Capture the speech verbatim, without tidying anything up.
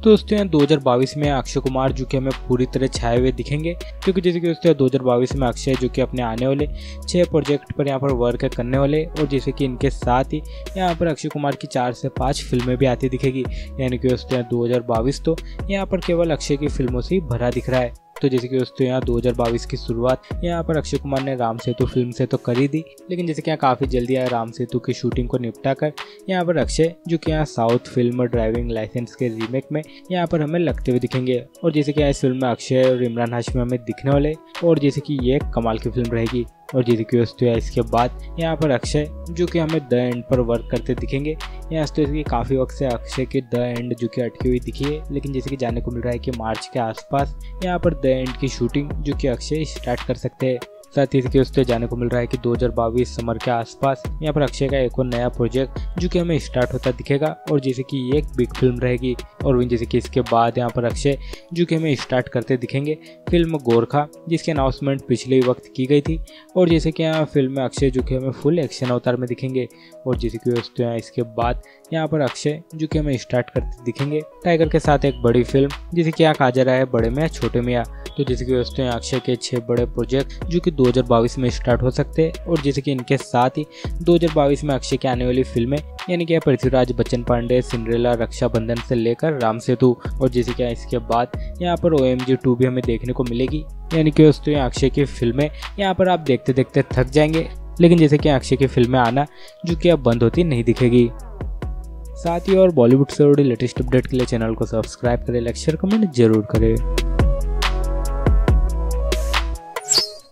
तो दोस्तों यहाँ दो हज़ार बाईस में अक्षय कुमार जो कि हमें पूरी तरह छाए हुए दिखेंगे, क्योंकि जैसे कि दोस्तों दो हज़ार बाईस में अक्षय जो कि अपने आने वाले छह प्रोजेक्ट पर यहाँ पर वर्क करने वाले, और जैसे कि इनके साथ ही यहाँ पर अक्षय कुमार की चार से पाँच फिल्में भी आती दिखेगी। यानी कि दोस्तों दो हज़ार बाईस तो यहाँ पर केवल अक्षय की फिल्मों से ही भरा दिख रहा है। तो जैसे कि दोस्तों यहाँ दो हज़ार बाईस की शुरुआत यहाँ पर अक्षय कुमार ने राम सेतु फिल्म से तो करी दी, लेकिन जैसे कि यहाँ काफ़ी जल्दी आया राम सेतु की शूटिंग को निपटा कर यहाँ पर अक्षय जो कि यहाँ साउथ फिल्म ड्राइविंग लाइसेंस के रीमेक में यहाँ पर हमें लगते हुए दिखेंगे। और जैसे कि इस फिल्म में अक्षय और इमरान हाशमी हमें दिखने वाले, और जैसे कि ये कमाल की फिल्म रहेगी। और जैसे कि दोस्तों इसके बाद यहाँ पर अक्षय जो कि हमें द एंड पर वर्क करते दिखेंगे। यहाँ तो इसकी काफ़ी वक्त से अक्षय की द एंड जो कि अटकी हुई दिखी है, लेकिन जैसे कि जाने को मिल रहा है कि मार्च के आसपास यहाँ पर द एंड की शूटिंग जो कि अक्षय स्टार्ट कर सकते हैं। साथ ही दोस्तों जाने को मिल रहा है कि दो हज़ार बाईस समर के आसपास यहाँ पर अक्षय का एक और नया प्रोजेक्ट जो कि हमें स्टार्ट होता दिखेगा, और जैसे कि ये एक बिग फिल्म रहेगी। और जैसे कि इसके बाद यहाँ पर अक्षय जो कि हमें स्टार्ट करते दिखेंगे फिल्म गोरखा, जिसकी अनाउंसमेंट पिछले वक्त की गई थी। और जैसे कि यहाँ फिल्म में अक्षय जो कि हमें फुल एक्शन अवतार में दिखेंगे। और जैसे कि दोस्तों यहाँ इसके बाद यहाँ पर अक्षय जो कि हमें स्टार्ट करते दिखेंगे टाइगर के साथ एक बड़ी फिल्म, जैसे कि यहाँ कहा जा रहा है बड़े मियाँ छोटे मियाँ। तो जैसे कि दोस्तों यहाँ अक्षय के छह बड़े प्रोजेक्ट जो कि दो हज़ार बाईस में स्टार्ट हो सकते हैं। और जैसे कि इनके साथ ही दो हज़ार बाईस में अक्षय की आने वाली फिल्में यानी कि पृथ्वीराज बच्चन पांडे, सिंड्रेला, रक्षाबंधन से लेकर राम सेतु। और जैसे कि इसके बाद यहाँ पर ओ एम जी टू भी हमें देखने को मिलेगी। यानी कि दोस्तों यहाँ अक्षय की फिल्में यहाँ पर आप देखते देखते थक जाएंगे, लेकिन जैसे कि अक्षय की फिल्में आना जो कि अब बंद होती नहीं दिखेगी। साथ ही और बॉलीवुड से जुड़ी लेटेस्ट अपडेट के लिए चैनल को सब्सक्राइब करें, लाइक शेयर कमेंट जरूर करें।